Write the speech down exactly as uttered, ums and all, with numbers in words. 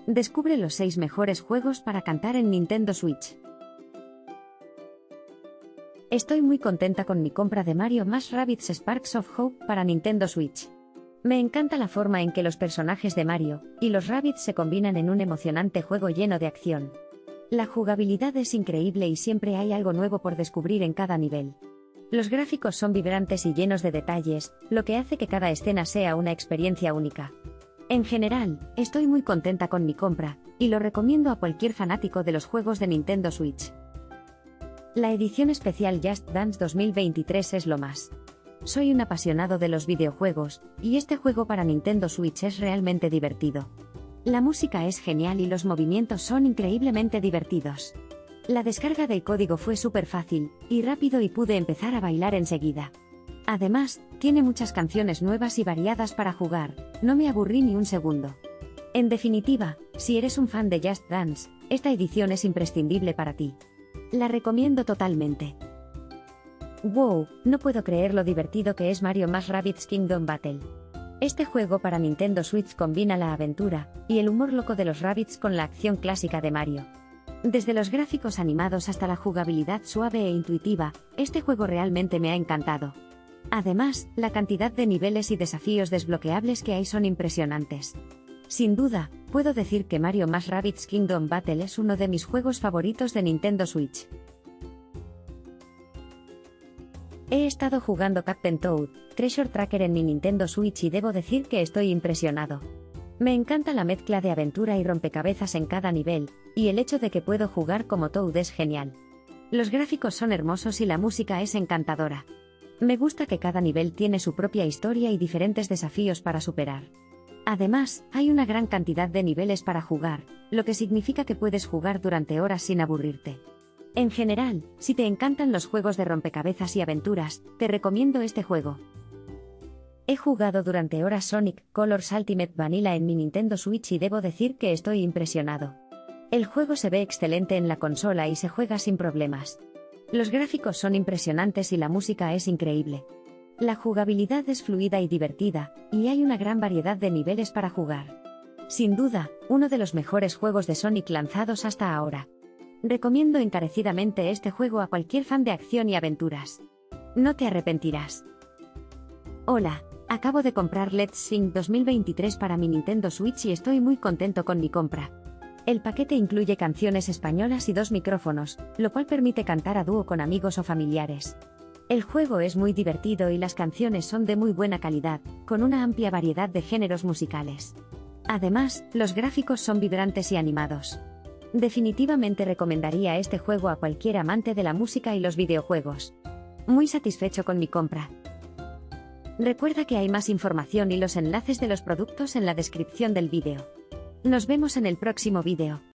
Descubre los seis mejores juegos para cantar en Nintendo Switch. Estoy muy contenta con mi compra de Mario más Rabbids Sparks of Hope para Nintendo Switch. Me encanta la forma en que los personajes de Mario y los Rabbids se combinan en un emocionante juego lleno de acción. La jugabilidad es increíble y siempre hay algo nuevo por descubrir en cada nivel. Los gráficos son vibrantes y llenos de detalles, lo que hace que cada escena sea una experiencia única. En general, estoy muy contenta con mi compra, y lo recomiendo a cualquier fanático de los juegos de Nintendo Switch. La edición especial Just Dance dos mil veintitrés es lo más. Soy un apasionado de los videojuegos, y este juego para Nintendo Switch es realmente divertido. La música es genial y los movimientos son increíblemente divertidos. La descarga del código fue súper fácil y rápido y pude empezar a bailar enseguida. Además, tiene muchas canciones nuevas y variadas para jugar, no me aburrí ni un segundo. En definitiva, si eres un fan de Just Dance, esta edición es imprescindible para ti. La recomiendo totalmente. ¡Wow! No puedo creer lo divertido que es Mario más Rabbids Kingdom Battle. Este juego para Nintendo Switch combina la aventura y el humor loco de los Rabbids con la acción clásica de Mario. Desde los gráficos animados hasta la jugabilidad suave e intuitiva, este juego realmente me ha encantado. Además, la cantidad de niveles y desafíos desbloqueables que hay son impresionantes. Sin duda, puedo decir que Mario más Rabbids Kingdom Battle es uno de mis juegos favoritos de Nintendo Switch. He estado jugando Captain Toad Treasure Tracker en mi Nintendo Switch y debo decir que estoy impresionado. Me encanta la mezcla de aventura y rompecabezas en cada nivel, y el hecho de que puedo jugar como Toad es genial. Los gráficos son hermosos y la música es encantadora. Me gusta que cada nivel tiene su propia historia y diferentes desafíos para superar. Además, hay una gran cantidad de niveles para jugar, lo que significa que puedes jugar durante horas sin aburrirte. En general, si te encantan los juegos de rompecabezas y aventuras, te recomiendo este juego. He jugado durante horas Sonic Colors Ultimate Vanilla en mi Nintendo Switch y debo decir que estoy impresionado. El juego se ve excelente en la consola y se juega sin problemas. Los gráficos son impresionantes y la música es increíble. La jugabilidad es fluida y divertida, y hay una gran variedad de niveles para jugar. Sin duda, uno de los mejores juegos de Sonic lanzados hasta ahora. Recomiendo encarecidamente este juego a cualquier fan de acción y aventuras. No te arrepentirás. Hola, acabo de comprar Let's Sing dos mil veintitrés para mi Nintendo Switch y estoy muy contento con mi compra. El paquete incluye canciones españolas y dos micrófonos, lo cual permite cantar a dúo con amigos o familiares. El juego es muy divertido y las canciones son de muy buena calidad, con una amplia variedad de géneros musicales. Además, los gráficos son vibrantes y animados. Definitivamente recomendaría este juego a cualquier amante de la música y los videojuegos. Muy satisfecho con mi compra. Recuerda que hay más información y los enlaces de los productos en la descripción del vídeo. Nos vemos en el próximo vídeo.